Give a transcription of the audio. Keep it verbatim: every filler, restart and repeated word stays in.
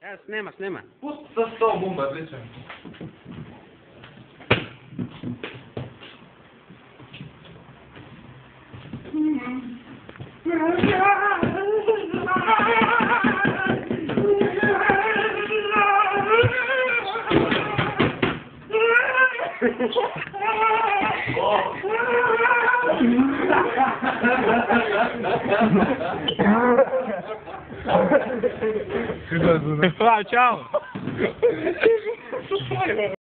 Evo, snema, snema. Pusti sa sto bomba, pričam. Ciao, ciao.